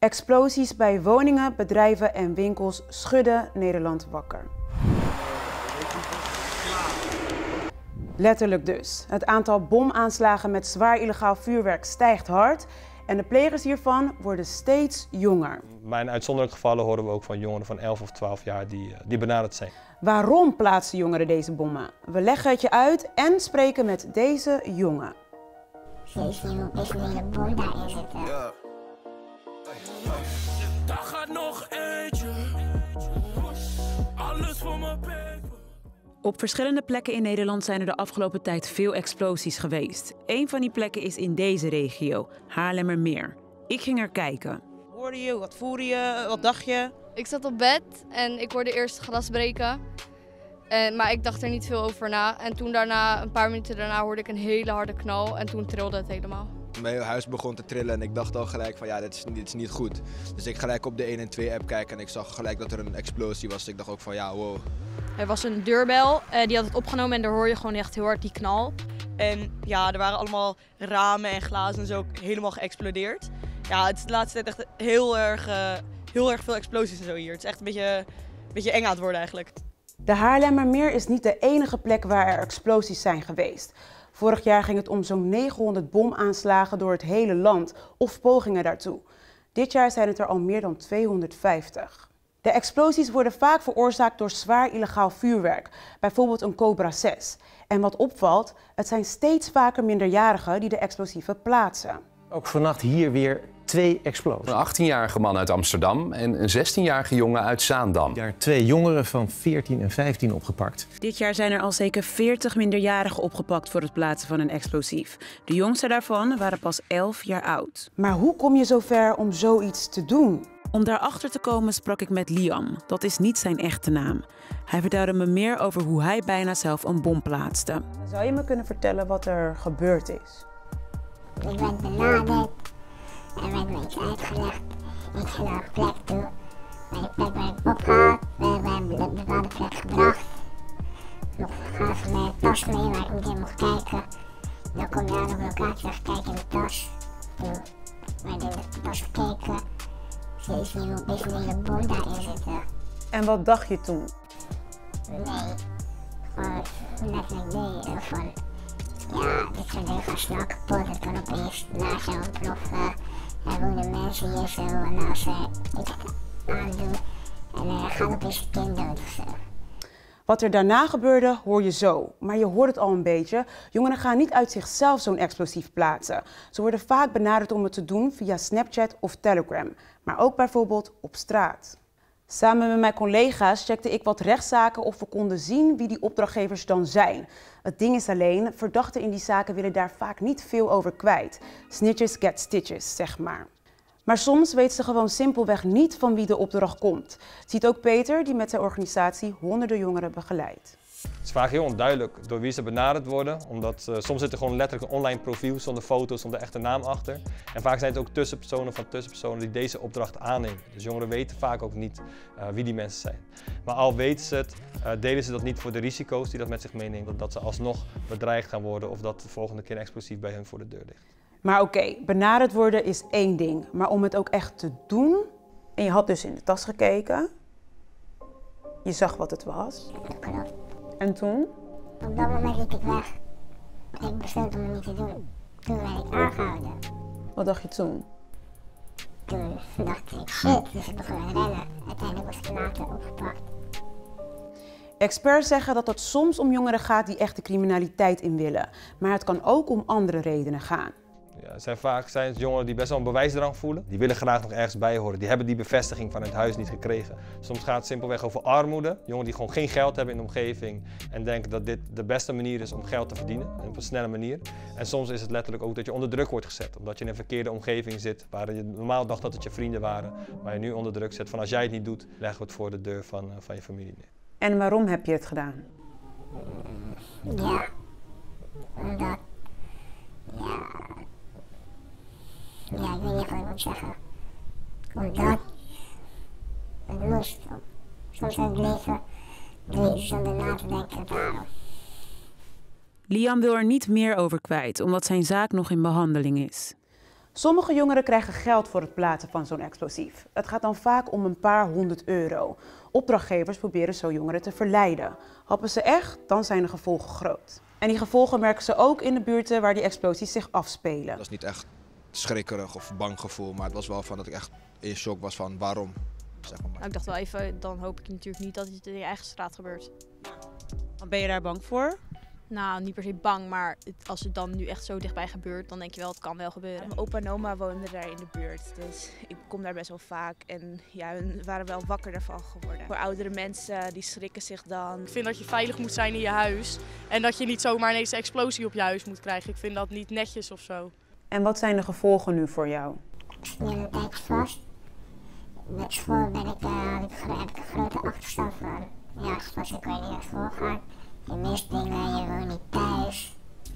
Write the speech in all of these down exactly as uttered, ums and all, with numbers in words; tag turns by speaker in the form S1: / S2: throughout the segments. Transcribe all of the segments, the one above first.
S1: Explosies bij woningen, bedrijven en winkels schudden Nederland wakker. Letterlijk dus. Het aantal bomaanslagen met zwaar illegaal vuurwerk stijgt hard en de plegers hiervan worden steeds jonger.
S2: Maar in uitzonderlijke gevallen horen we ook van jongeren van elf of twaalf jaar die, die benaderd zijn.
S1: Waarom plaatsen jongeren deze bommen? We leggen het je uit en spreken met deze jongen.
S3: Ze is nu op deze hele bom daarin zitten. Ja.
S4: Daar gaat nog eentje. Alles voor mijn peper.
S1: Op verschillende plekken in Nederland zijn er de afgelopen tijd veel explosies geweest. Eén van die plekken is in deze regio, Haarlemmermeer. Ik ging er kijken.
S5: Wat hoorde je? Wat voelde je? Wat dacht je?
S6: Ik zat op bed en ik hoorde eerst glas breken. En, maar ik dacht er niet veel over na. En toen daarna, een paar minuten daarna, hoorde ik een hele harde knal en toen trilde het helemaal.
S7: Mijn huis begon te trillen en ik dacht al gelijk van ja, dit is, dit is niet goed. Dus ik gelijk op de één en twee app kijken en ik zag gelijk dat er een explosie was. Dus ik dacht ook van ja, wow.
S8: Er was een deurbel, uh, die had het opgenomen en daar hoor je gewoon echt heel hard die knal.
S5: En ja, er waren allemaal ramen en glazen en zo ook helemaal geëxplodeerd. Ja, het is de laatste tijd echt heel erg, uh, heel erg veel explosies en zo hier. Het is echt een beetje, een beetje eng aan het worden eigenlijk.
S1: De Haarlemmermeer is niet de enige plek waar er explosies zijn geweest. Vorig jaar ging het om zo'n negenhonderd bomaanslagen door het hele land of pogingen daartoe. Dit jaar zijn het er al meer dan tweehonderdvijftig. De explosies worden vaak veroorzaakt door zwaar illegaal vuurwerk, bijvoorbeeld een Cobra zes. En wat opvalt, het zijn steeds vaker minderjarigen die de explosieven plaatsen.
S9: Ook vannacht hier weer twee explosies.
S10: Een achttienjarige man uit Amsterdam en een zestienjarige jongen uit Zaandam.
S9: Daar twee jongeren van veertien en vijftien opgepakt.
S1: Dit jaar zijn er al zeker veertig minderjarigen opgepakt voor het plaatsen van een explosief. De jongste daarvan waren pas elf jaar oud. Maar hoe kom je zover om zoiets te doen? Om daarachter te komen sprak ik met Liam. Dat is niet zijn echte naam. Hij vertelde me meer over hoe hij bijna zelf een bom plaatste. Zou je me kunnen vertellen wat er gebeurd is?
S3: Ik werd benaderd en werd me iets uitgelegd. Ik ging naar een plek toe. Bij de plek werd ik opgehaald, werd bij een bepaalde plek gebracht. Nog gaven mij een tas mee waar ik niet in mocht kijken. Dan kom je aan op locatie en kijk in de tas. Toen werd in de tas gekeken. Ze is nu op deze hele bom daarin zitten.
S1: En wat dacht je toen?
S3: Nee, gewoon letterlijk nee, van ja, dit soort dingen gaan snel kapot, het kan opeens naast jou ontploffen. Er wonen mensen hier zo en als ze iets aandoen en er gaat opeens een kind dood of zo.
S1: Wat er daarna gebeurde hoor je zo, maar je hoort het al een beetje. Jongeren gaan niet uit zichzelf zo'n explosief plaatsen. Ze worden vaak benaderd om het te doen via Snapchat of Telegram, maar ook bijvoorbeeld op straat. Samen met mijn collega's checkte ik wat rechtszaken of we konden zien wie die opdrachtgevers dan zijn. Het ding is alleen, verdachten in die zaken willen daar vaak niet veel over kwijt. Snitches get stitches, zeg maar. Maar soms weten ze gewoon simpelweg niet van wie de opdracht komt. Ziet ook Peter, die met zijn organisatie honderden jongeren begeleidt.
S2: Het is vaak heel onduidelijk door wie ze benaderd worden, omdat uh, soms zit er gewoon letterlijk een online profiel zonder foto's, zonder echte naam achter. En vaak zijn het ook tussenpersonen van tussenpersonen die deze opdracht aannemen. Dus jongeren weten vaak ook niet uh, wie die mensen zijn. Maar al weten ze het, uh, delen ze dat niet voor de risico's die dat met zich meeneemt, dat, dat ze alsnog bedreigd gaan worden of dat de volgende keer een explosief bij hun voor de deur ligt.
S1: Maar oké, okay, benaderd worden is één ding, maar om het ook echt te doen, en je had dus in de tas gekeken, je zag wat het was. En toen?
S3: Op dat moment liep ik weg. Ik besloot om het niet te doen. Toen werd ik aangehouden.
S1: Wat dacht je toen?
S3: Toen dacht ik shit, dus ik begon te rennen. Uiteindelijk was ik later opgepakt.
S1: Experts zeggen dat het soms om jongeren gaat die echt de criminaliteit in willen. Maar het kan ook om andere redenen gaan.
S2: Ja, het zijn vaak zijn het jongeren die best wel een bewijsdrang voelen. Die willen graag nog ergens bij horen. Die hebben die bevestiging van het huis niet gekregen. Soms gaat het simpelweg over armoede. Jongeren die gewoon geen geld hebben in de omgeving en denken dat dit de beste manier is om geld te verdienen. Op een snelle manier. En soms is het letterlijk ook dat je onder druk wordt gezet. Omdat je in een verkeerde omgeving zit. Waar je normaal dacht dat het je vrienden waren. Maar je nu onder druk zet van als jij het niet doet, leggen we het voor de deur van, van je familie neer.
S1: En waarom heb je het gedaan?
S3: Ja, omdat... Ja... Ja, ik weet niet wat ik moet zeggen. Omdat het moest. Soms in het leven doe je zonder na te denken daarom.
S1: Liam wil er niet meer over kwijt, omdat zijn zaak nog in behandeling is. Sommige jongeren krijgen geld voor het plaatsen van zo'n explosief. Het gaat dan vaak om een paar honderd euro. Opdrachtgevers proberen zo jongeren te verleiden. Happen ze echt, dan zijn de gevolgen groot. En die gevolgen merken ze ook in de buurten waar die explosies zich afspelen.
S7: Dat is niet echt schrikkerig of bang gevoel, maar het was wel van dat ik echt in shock was van waarom. Zeg maar.
S8: Nou, ik dacht wel even, dan hoop ik natuurlijk niet dat het in je eigen straat gebeurt.
S1: Wat ben je daar bang voor?
S8: Nou, niet per se bang, maar het, als het dan nu echt zo dichtbij gebeurt, dan denk je wel, het kan wel gebeuren.
S11: Mijn opa en oma woonden daar in de buurt, dus ik kom daar best wel vaak. En ja, hun waren wel wakker daarvan geworden. Voor oudere mensen, die schrikken zich dan.
S5: Ik vind dat je veilig moet zijn in je huis en dat je niet zomaar ineens een explosie op je huis moet krijgen. Ik vind dat niet netjes of zo.
S1: En wat zijn de gevolgen nu voor jou?
S3: Ik zit nu een tijdje vast. Met school ben ik, uh, heb, ik, heb ik een grote achterstand van. Ja, zoals ik weet niet naar school gaan. Je mist dingen, je woont niet thuis.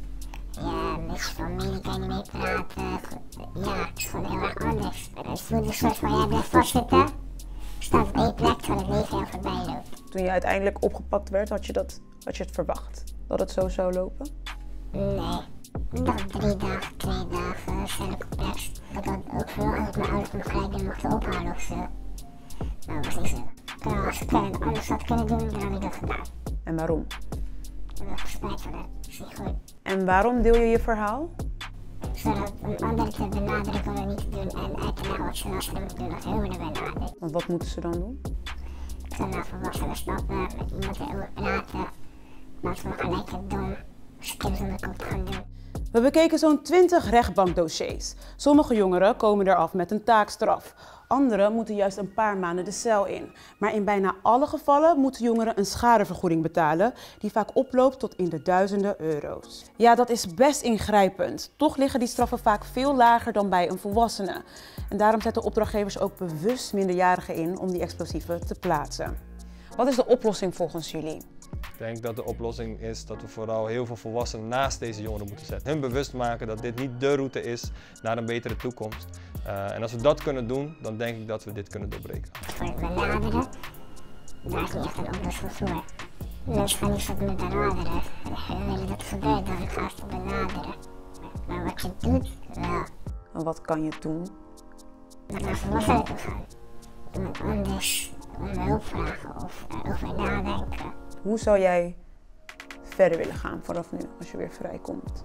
S3: Je mist familie, kan je niet mee praten. Ja, het is gewoon heel erg anders. Het voelt een soort van, jij blijft vastzitten. Staat op één plek terwijl het leven heel voorbij loopt.
S1: Toen je uiteindelijk opgepakt werd, had je, dat, had je het verwacht? Dat het zo zou lopen?
S3: Nee. Ik dacht drie dagen, twee dagen, snelle complex. Dat had ook veel als ik mijn ouders me gelijk weer mochten ophalen of zo. Nou, dat was niet zo. Als ik het anders had kunnen doen, dan had ik dat gedaan.
S1: En waarom?
S3: Ik heb er spijt van, dat is niet goed.
S1: En waarom deel je je verhaal?
S3: Zodat een ander te benadrukken om het niet te doen en uit te leggen wat ze wel slim moeten doen als hun worden benaderd.
S1: Want wat moeten ze dan doen?
S3: Ze gaan naar volwassenen stappen, met iemand erover praten. Maar ze gelijk het doen, skills om de kop te gaan doen.
S1: We bekeken zo'n twintig rechtbankdossiers. Sommige jongeren komen eraf met een taakstraf. Anderen moeten juist een paar maanden de cel in. Maar in bijna alle gevallen moeten jongeren een schadevergoeding betalen, die vaak oploopt tot in de duizenden euro's. Ja, dat is best ingrijpend. Toch liggen die straffen vaak veel lager dan bij een volwassene. En daarom zetten opdrachtgevers ook bewust minderjarigen in om die explosieven te plaatsen. Wat is de oplossing volgens jullie?
S2: Ik denk dat de oplossing is dat we vooral heel veel volwassenen naast deze jongeren moeten zetten. Hun bewust maken dat dit niet de route is naar een betere toekomst. Uh, en als we dat kunnen doen, dan denk ik dat we dit kunnen doorbreken.
S3: Voor het benaderen, daar is niet echt een oplossing voor. Mensen gaan niet stoppen met benaderen. Hun willen dat het gebeurt, dan ga je benaderen. Maar wat je doet, wel.
S1: En wat kan je doen?
S3: Naar volwassenen toe gaan. Iemand anders om hulp vragen of erover nadenken.
S1: Hoe zou jij verder willen gaan vanaf nu, als je weer vrijkomt?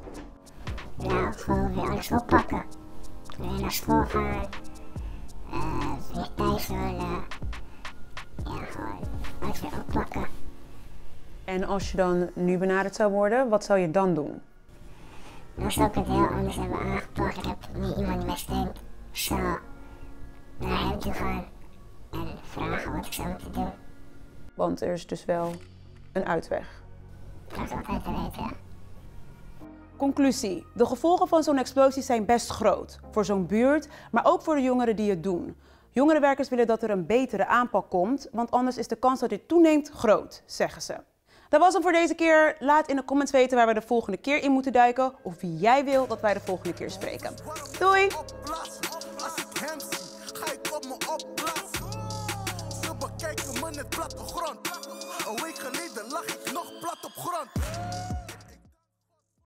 S3: Ja, gewoon weer alles oppakken. Weer naar school gaan. Uh, weer thuis wonen. Ja, gewoon alles weer oppakken.
S1: En als je dan nu benaderd zou worden, wat zou je dan doen?
S3: Dan zou ik het heel anders hebben aangepakt. Ik heb niet iemand die mij steunt. Ik zou naar hem toe gaan en vragen wat ik zou moeten doen.
S1: Want er is dus wel een uitweg.
S3: Dat is altijd te weten.
S1: Conclusie. De gevolgen van zo'n explosie zijn best groot. Voor zo'n buurt, maar ook voor de jongeren die het doen. Jongerenwerkers willen dat er een betere aanpak komt, want anders is de kans dat dit toeneemt groot, zeggen ze. Dat was hem voor deze keer. Laat in de comments weten waar we de volgende keer in moeten duiken of wie jij wil dat wij de volgende keer spreken. Doei!
S4: Een week geleden lag ik nog plat op grond.